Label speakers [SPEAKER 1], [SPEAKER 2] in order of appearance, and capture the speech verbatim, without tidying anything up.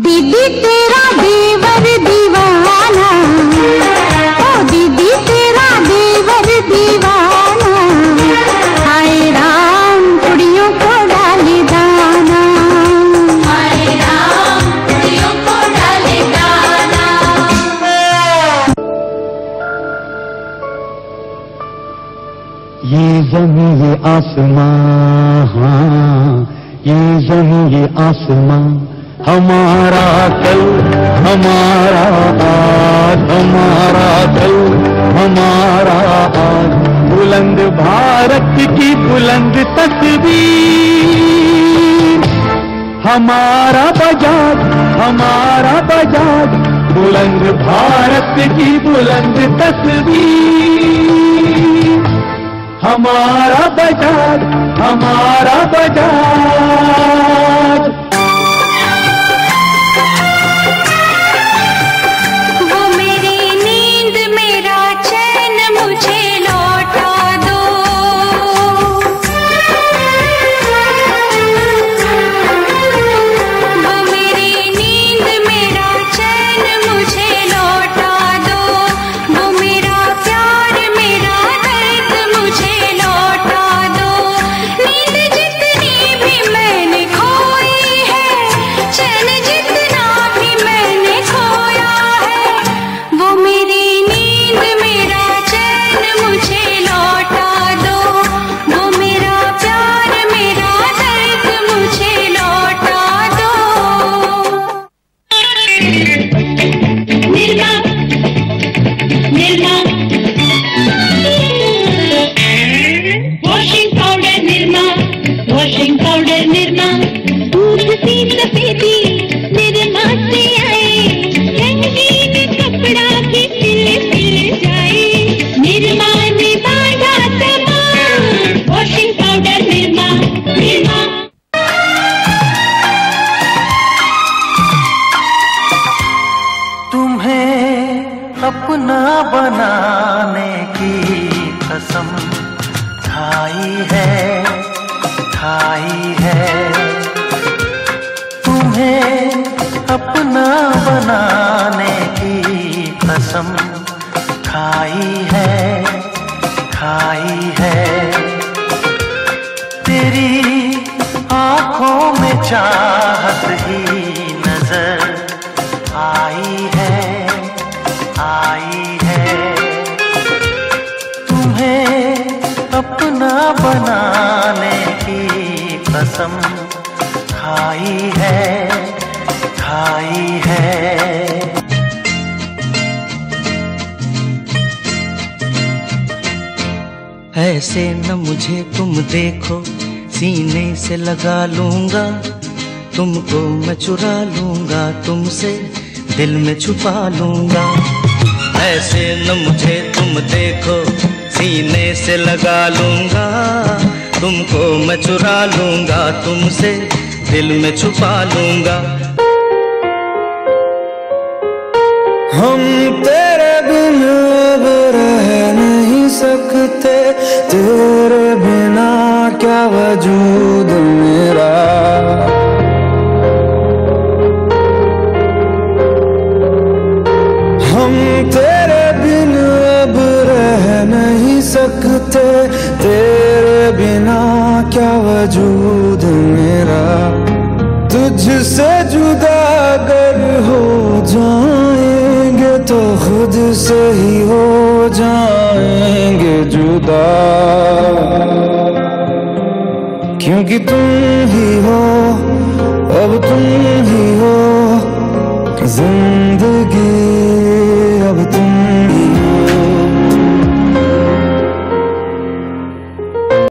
[SPEAKER 1] दीदी तेरा देवर दीवाना, ओ दीदी तेरा देवर दीवाना, हाय राम कुड़ियों को डाले दाना, हाय राम कुड़ियों को डाले दाना।
[SPEAKER 2] ये ज़मीं ये आसमां, हाँ ये ज़मीं ये आसमां, हमारा कल हमारा आज, हमारा कल हमारा आज, बुलंद भारत की बुलंद तस्वीर, हमारा बजाज हमारा बजाज, बुलंद भारत की बुलंद तस्वीर, हमारा बजाज हमारा बजाज।
[SPEAKER 1] वो मेरी नींद मेरा चैन मुझे लौटा दो, वो मेरी नींद मेरा चैन मुझे लौटा दो, वो मेरा प्यार मेरा दर्द मुझे लौटा दो। नींद जितनी भी मैंने खोई है, चैन जितना भी मैंने खोया है, वो मेरी नींद मेरा चैन मुझे लौटा दो, वो मेरा प्यार मेरा दर्द मुझे लौटा दो। Nirma Nirma washing powder Nirma, washing powder Nirma, दूध सी सफेदी निर्मा से आए, रंगीन कपड़ा भी सिल सिल जाए, निर्मा ने बांधा तमाम, वॉशिंग पाउडर निर्मा निर्मा।
[SPEAKER 3] तुम्हें अपना बनाने की कसम खाई है खाई है, तुम्हें अपना बनाने की कसम खाई है खाई है, तेरी आंखों में चाहत ही नजर आई है आई है, तुम्हें अपना बनाने की कसम खाई है खाई है।
[SPEAKER 4] ऐसे न मुझे तुम देखो, सीने से लगा लूंगा, तुमको मैं चुरा लूंगा, तुमसे दिल में छुपा लूंगा। ऐसे न मुझे तुम देखो, सीने से लगा लूंगा, तुमको मैं चुरा लूंगा, तुमसे दिल में छुपा लूंगा।
[SPEAKER 5] हम तेरे बिन अब रह नहीं सकते, तेरे बिना क्या वजूद मेरा, हम तेरे बिन अब रह नहीं सकते, तेरे बिना क्या वजूद मेरा, तुझसे जुदा अगर हो जाएंगे तो खुद से ही हो जाएंगे जुदा, क्योंकि तुम ही हो अब तुम ही हो जिंदगी।